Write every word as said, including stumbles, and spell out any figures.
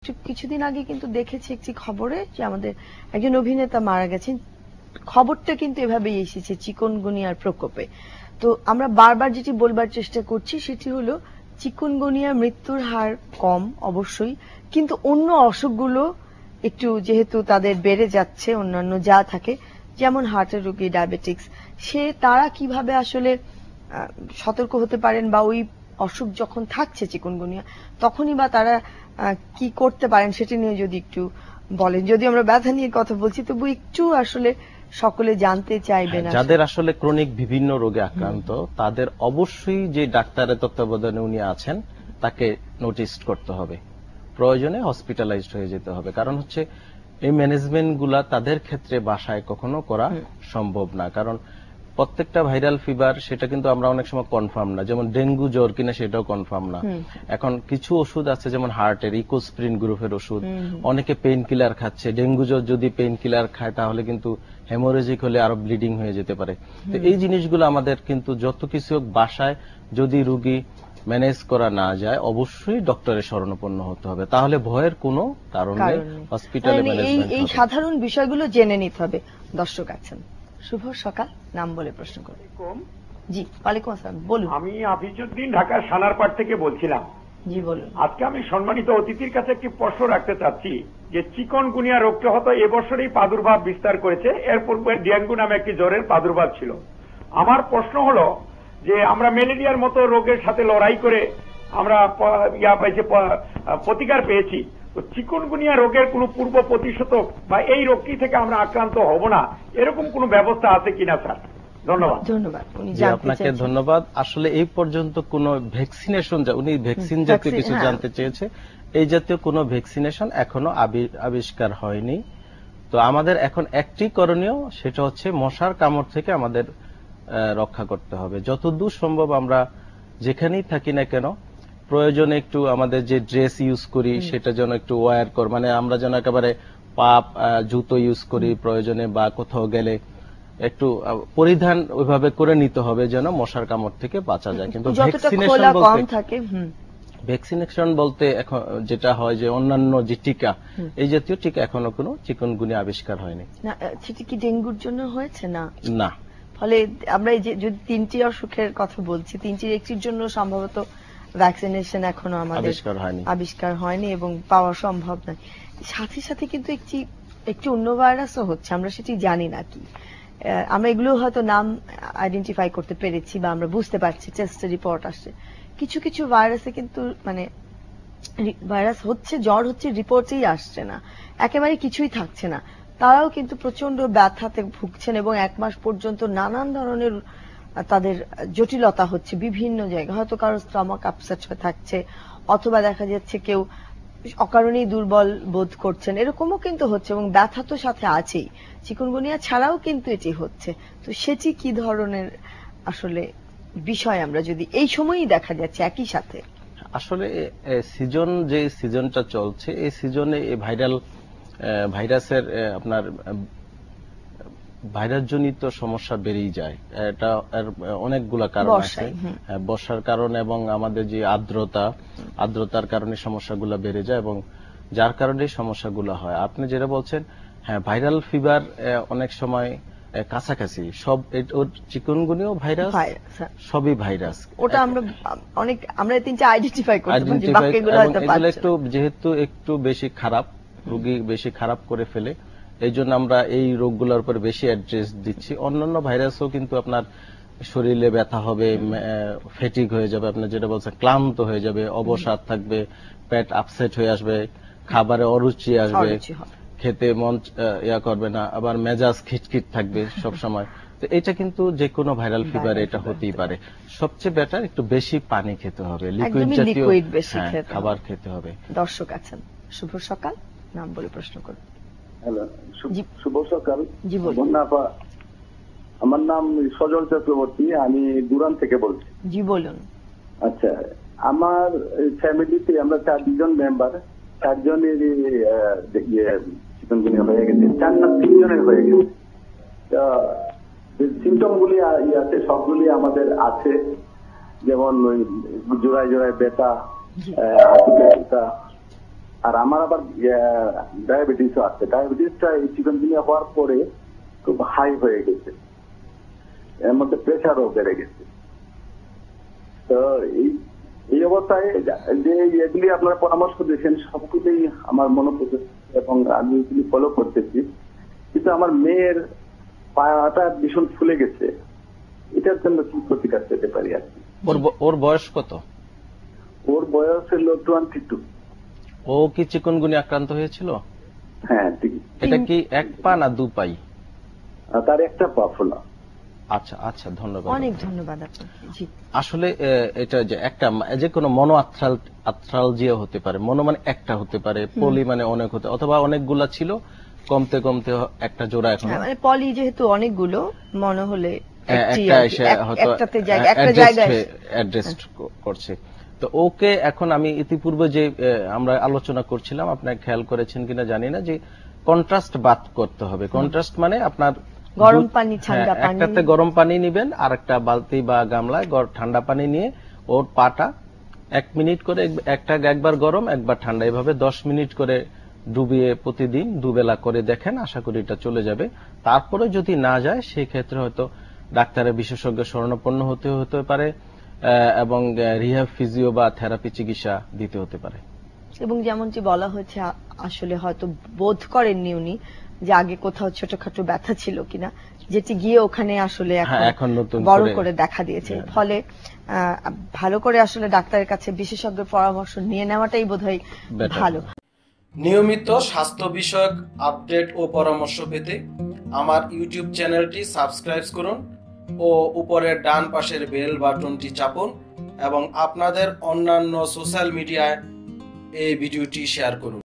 কিছুদিন আগে কিন্তু দেখেছি একটি খবরে যে আমাদের একজন অভিনেতা মারা গেছেন। খবরটা কিন্তু এভাবেই এসেছে চিকুনগুনিয়ার প্রকোপে। তো আমরা বারবার যেটি বলবার চেষ্টা করছি সেটি হলো চিকুনগুনিয়া মৃত্যুর হার কম অবশ্যই, কিন্তু অন্য অসুখগুলো একটু যেহেতু তাদের বেড়ে যাচ্ছে, অন্যান্য যা থাকে যেমন হার্টের রোগী, ডায়াবেটিক্স, সে তারা কিভাবে আসলে সতর্ক হতে পারেন বা ওই অসুখ যখন থাকছে চিকুনগুনিয়া তখনই বা তারা কি করতে পারেন সেটি নিয়ে যদি একটু বলেন। যদি আমরা ব্যথা নিয়ে কথা বলছি তবু একটু আসলে সকলে জানতে চাইবেন। যাদের আসলে ক্রনিক বিভিন্ন রোগে আক্রান্ত তাদের অবশ্যই যে ডাক্তারের তত্ত্বাবধানে উনি আছেন তাকে নোটিস করতে হবে, প্রয়োজনে হসপিটালাইজড হয়ে যেতে হবে। কারণ হচ্ছে এই ম্যানেজমেন্ট গুলা তাদের ক্ষেত্রে বাসায় কখনো করা সম্ভব না, কারণ প্রত্যেকটা ভাইরাল ফিভার সেটা কিন্তু আমরা অনেক সময় কনফার্ম না, যেমন ডেঙ্গু জ্বর কিনা সেটাও কনফার্ম না। এখন কিছু ওষুধ আছে যেমন হার্টের ইকোস্প্রিন গ্রুপের ওষুধ, অনেকে পেইন কিলার খাচ্ছে। ডেঙ্গু জ্বর যদি পেইন কিলার খায় তাহলে কিন্তু হেমোরেজিক হলে আরো ব্লিডিং হয়ে যেতে পারে। তো এই জিনিসগুলো আমাদের কিন্তু যত কিছু বাসায় যদি রোগী ম্যানেজ করা না যায় অবশ্যই ডক্টরের শরণাপন্ন হতে হবে, তাহলে ভয়ের কোনো কারণ নেই। হসপিটালে ম্যানেজমেন্ট এই সাধারণ বিষয়গুলো জেনে নিতে হবে। দর্শক আছেন, শুভ সকাল, নাম বলে প্রশ্ন করুন। জি, ওয়ালাইকুম আসসালাম, বলুন। আমি হাফিজউদ্দিন ঢাকার সানারপাট থেকে বলছিলাম। জি বলুন। আজকে আমি সম্মানিত অতিথির কাছে একটি প্রশ্ন রাখতে চাচ্ছি যে চিকুনগুনিয়া রোগটা হয়তো এবছরই প্রাদুর্ভাব বিস্তার করেছে, এর পূর্বে ডেঙ্গু নামে একটি জ্বরের প্রাদুর্ভাব ছিল। আমার প্রশ্ন হলো যে আমরা ম্যালেরিয়ার মতো রোগের সাথে লড়াই করে আমরা ইয়া পাইছে প্রতিকার পেয়েছি, তো চিকুনগুনিয়া রোগের কোন পূর্ব প্রতিশোধক বা এই রোগটি থেকে আমরা আক্রান্ত হব না এরকম কোন ব্যবস্থা আছে কিনা স্যার? ধন্যবাদ। ধন্যবাদ, আপনাকে ধন্যবাদ। আসলে এই পর্যন্ত কোন ভ্যাকসিনেশন, উনি ভ্যাকসিন জাতীয় কিছু জানতে চেয়েছে, এই জাতীয় কোন ভ্যাকসিনেশন এখনো আবিষ্কার হয়নি। তো আমাদের এখন একটি করণীয়, সেটা হচ্ছে মশার কামড় থেকে আমাদের রক্ষা করতে হবে। যতদূর সম্ভব আমরা যেখানেই থাকি না কেন প্রয়োজনে একটু আমাদের যে ড্রেস ইউজ করি সেটা যেন একটু ওয়্যার কর, মানে আমরা যেন একেবারে পাপ জুতো ইউজ করি প্রয়োজনে, বা কোথাও গেলে একটু পরিধান ওইভাবে করে নিতে হবে যেন মশার কামড় থেকে বাঁচা যায়। কিন্তু ভ্যাকসিনেশন বলতে ভ্যাকসিনেশন বলতে এখন যেটা হয় যে অন্যান্য যে টিকা, এই জাতীয় টিকা এখনো কোনো চিকুনগুনিয়া আবিষ্কার হয়নি। না, সেটা কি ডেঙ্গুর জন্য হয়েছে? না না। ফলে আমরা এই যে যদি তিনটি অসুখের কথা বলছি, তিনটির একটির জন্য সম্ভবত ভ্যাকসিনেশন এখনো আমাদের আবিষ্কার হয়নি আবিষ্কার হয়নি এবং পাওয়া সম্ভব নয়। সাথে সাথে কিন্তু একটি একটি অন্য ভাইরাসও হচ্ছে, আমরা সেটি জানি না কি। আমরা এগুলো হয়তো নাম আইডেন্টিফাই করতে পেরেছি বা আমরা বুঝতে পারছি, টেস্ট রিপোর্ট আসছে। কিছু কিছু ভাইরাসে কিন্তু মানে ভাইরাস হচ্ছে, জ্বর হচ্ছে, রিপোর্টেই আসছে না, একেবারে কিছুই থাকছে না, তারাও কিন্তু প্রচন্ড ব্যথাতে ভুগছেন এবং এক মাস পর্যন্ত নানান ধরনের তাদের জটিলতা হচ্ছে বিভিন্ন জায়গায়। হয়তো কারো স্টমাক আপসেট হয়ে থাকছে, অথবা দেখা যাচ্ছে কেউ অকারণেই দুর্বল বোধ করছেন, এরকমও কিন্তু হচ্ছে, এবং ব্যথা তো সাথে আছেই। চিকুনগুনিয়া ছাড়াও কিন্তু এটি হচ্ছে। তো সেটি কি ধরনের আসলে বিষয় আমরা যদি এই সময়ই দেখা যাচ্ছে একই সাথে? আসলে সিজন যে সিজনটা চলছে এই সিজনে এই ভাইরাল ভাইরাসের আপনার ভাইরাসজনিত সমস্যা বেড়েই যায়। এটা অনেকগুলা কারণ আছে, বর্ষার কারণে এবং আমাদের যে আর্দ্রতা আর্দ্রতার কারণে সমস্যাগুলো বেড়ে যায় এবং যার কারণে সমস্যাগুলো হয়। আপনি যেটা বলছেন, হ্যাঁ, ভাইরাল ফিভার অনেক সময় কাছাকাছি সব, চিকুনগুনিয়া ভাইরাস সবই ভাইরাস, ওটা আমরা অনেক আমরা তিনটা আইডেন্টিফাই করতে পারি, বাকিগুলো হয়তো এগুলো একটু যেহেতু একটু বেশি খারাপ, রোগী বেশি খারাপ করে ফেলে, এই জন্য আমরা এই রোগগুলোর উপর বেশি অ্যাড্রেস দিচ্ছি। অন্যান্য ভাইরাসও কিন্তু আপনার শরীরে ব্যথা হবে, ফেটিক হয়ে যাবে, আপনার যেটা বলছেন ক্লান্ত হয়ে যাবে, অবসাদ থাকবে, পেট আপসেট হয়ে আসবে, খাবারে অরুচি আসবে, খেতে মন ইয়া করবে না, আবার মেজাজ খিটখিট থাকবে সব সময়। তো এটা কিন্তু যে কোনো ভাইরাল ফিভার এটা হতেই পারে। সবচেয়ে বেটার একটু বেশি পানি খেতে হবে, লিকুইড জাতীয় খাবার খেতে হবে। দর্শক আছেন, শুভ সকাল, নাম বলে প্রশ্ন করুন। হ্যালো, শুভ সকাল। জি বলুন। আমার নাম সজল চক্রবর্তী, আমি দুরান থেকে বলছি। জি বলুন। আচ্ছা, আমার ফ্যামিলিতে আমরা চারজন মেম্বার, চারজনের চিকুনগুনিয়া হয়ে গেছে, চার না তিনজনের হয়ে গেছে। সিমটম গুলি আছে সবগুলি আমাদের আছে, যেমন জোড়ায় জোড়ায় ব্যথা, হাঁটুতে ব্যথা, আর আমার আবার ডায়াবেটিসও আছে। ডায়াবেটিসটা এই চিকনগুনিয়া হওয়ার পরে খুব হাই হয়ে গেছে, এর মধ্যে প্রেশারও বেড়ে গেছে। তো এই এই অবস্থায় যে এগুলি আপনারা পরামর্শ দিয়েছেন সবগুলোই আমার মনে পড়ছে এবং আমি এগুলি ফলো করতেছি, কিন্তু আমার মেয়ের পাটা ভীষণ ফুলে গেছে, এটার জন্য কি প্রতিকার পেতে পারি আর কি? ওর বয়স কত? ওর বয়স হলো টোয়েন্টি টু। ও কি চিকুনগুনিয়া আক্রান্ত হয়েছিল? হ্যাঁ ঠিক। এটা কি এক পা না দু পাই? তার একটা পা ফোলা। আচ্ছা আচ্ছা, ধন্যবাদ, অনেক ধন্যবাদ আপনাকে। জি, আসলে এটা যে একটা যে কোনো মনো আর্থ্রাল আর্থ্রালজিয়া হতে পারে। মনো মানে একটা হতে পারে, পলি মানে অনেক হতে, অথবা অনেকগুলা ছিল কমতে কমতে একটা জোড়া এখন, মানে পলি যেহেতু অনেকগুলো মনে হলে একটা এসে হয়তো অ্যাডজাস্ট করছে। তো ওকে এখন আমি ইতিপূর্বে যে আমরা আলোচনা করছিলাম, আপনার খেয়াল করেছেন কিনা জানি না, যে কন্ট্রাস্ট বাত করতে হবে। কন্ট্রাস্ট মানে আপনার গরম পানি ঠান্ডা পানি, একটাতে গরম পানি নিবেন আর একটা বালতি বা গামলায় ঠান্ডা পানি নিয়ে ওর পাটা এক মিনিট করে, একটা একবার গরম একবার ঠান্ডা, এভাবে দশ মিনিট করে ডুবিয়ে প্রতিদিন দুবেলা করে দেখেন, আশা করি এটা চলে যাবে। তারপরে যদি না যায় সেই ক্ষেত্রে হয়তো ডাক্তারের বিশেষজ্ঞ শরণাপন্ন হতে হতে পারে এবং রিহ্যাব ফিজিও বা থেরাপি চিকিৎসা দিতে হতে পারে। এবং যেমনটি বলা হয়েছে আসলে হয়তো বোধ করেননি উনি যে আগে কোথাও ছোটখাটো ব্যথা ছিল কিনা, যেটি গিয়ে ওখানে আসলে এখন বড় করে দেখা দিয়েছে। ফলে ভালো করে আসলে ডাক্তারের কাছে বিশেষজ্ঞের পরামর্শ নিয়ে নেওয়াটাই বোধহয় ভালো। নিয়মিত স্বাস্থ্য বিষয়ক আপডেট ও পরামর্শ পেতে আমার ইউটিউব চ্যানেলটি সাবস্ক্রাইব করুন ও উপরের ডান পাশের বেল বাটনটি চাপুন এবং আপনাদের অন্যান্য সোশ্যাল মিডিয়ায় এই ভিডিওটি শেয়ার করুন।